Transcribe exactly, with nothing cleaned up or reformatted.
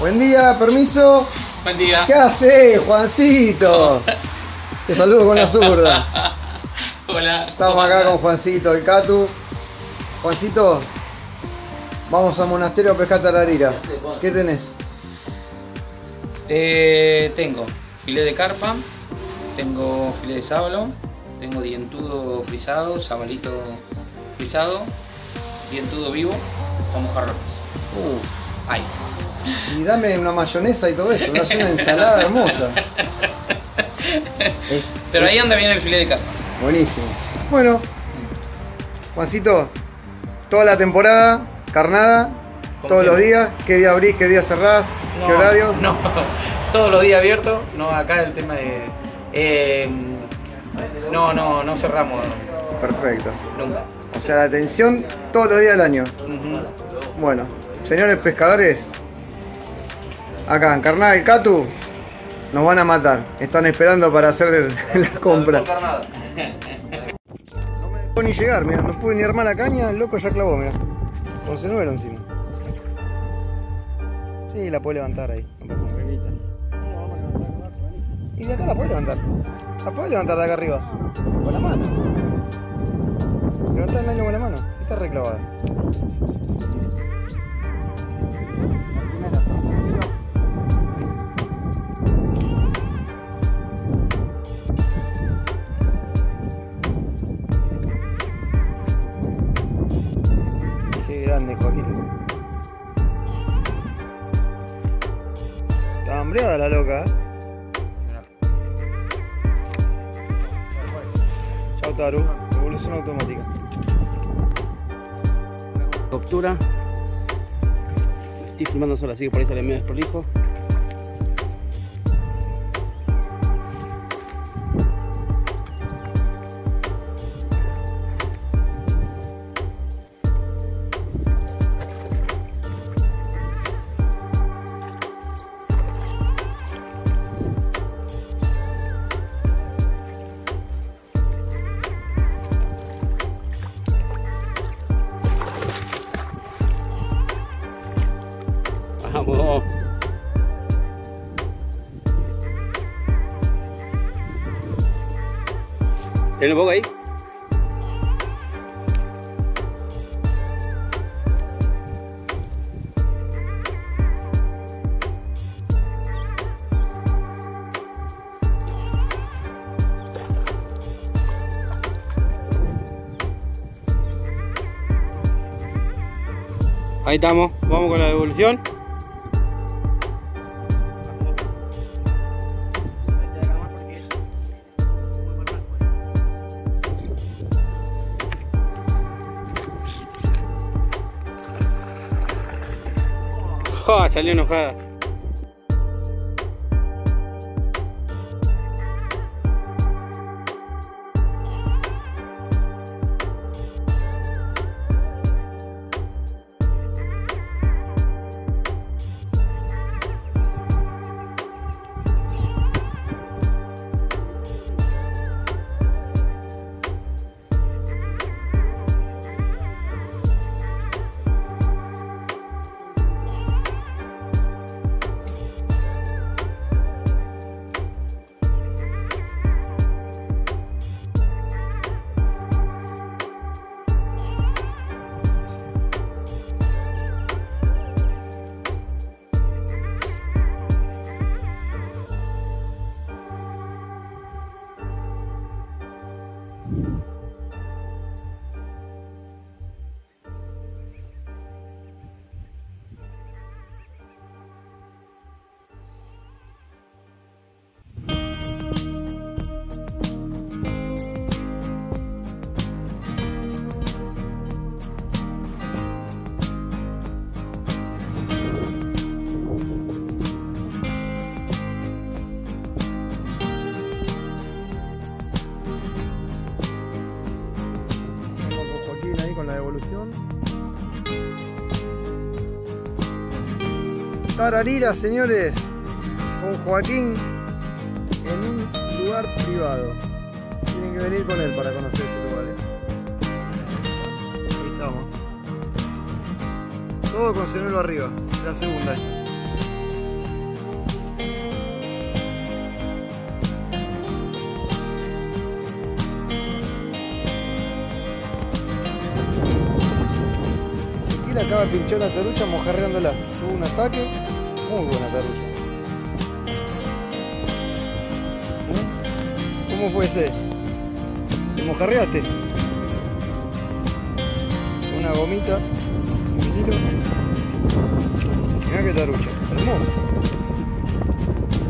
Buen día, permiso. Buen día. ¿Qué haces, Juancito? Te saludo con la zurda. Hola. Estamos acá con Juancito, el Catu. Juancito, vamos al monasterio a pescar tararira. ¿Qué tenés? Eh, tengo filé de carpa, tengo filé de sábalo, tengo dientudo frisado, sabalito frisado, dientudo vivo con mojarrones. Uh, Ay. Y dame una mayonesa y todo eso, me hace una ensalada hermosa. Pero ahí anda bien el filé de carpa. Buenísimo. Bueno, Juancito, toda la temporada, carnada, todos los días. ¿Qué día abrís, qué día cerrás, No, qué horario? No, todos los días abiertos. No, acá el tema de... Eh, no, no, no cerramos Perfecto. nunca. O sea, la atención todos los días del año. Uh-huh. Bueno, señores pescadores, acá en Carnada del Catu nos van a matar. Están esperando para hacer la compra. No me dejó ni llegar, mira, no pude ni armar la caña, el loco ya clavó, mira. Con cenuelo encima. Sí, la puedo levantar ahí, no pasa nada. Y de acá la puedo levantar. La puedo levantar de acá arriba. Con la mano. Levantar el año con la mano. Está reclavada. Qué grande, Joaquín. Está hambreada la loca, ¿eh? Chau, Taru. Evolución automática. Captura. Estoy filmando solo, así que por ahí sale medio desprolijo. Vamos. ¿Tiene un poco ahí? Ahí estamos, vamos con la devolución. Oh, salió enojada. Con la devolución. Tararira, señores, con Joaquín en un lugar privado. Tienen que venir con él para conocer este lugar. Ahí estamos. Todo con cenuelo arriba, la segunda. la acaba de pinchar la tarucha mojarreándola. Tuvo un ataque, muy buena tarucha. ¿Eh? ¿Cómo fue ese? ¿Te mojarreaste? Una gomita, un tiro. Mirá que tarucha, hermoso.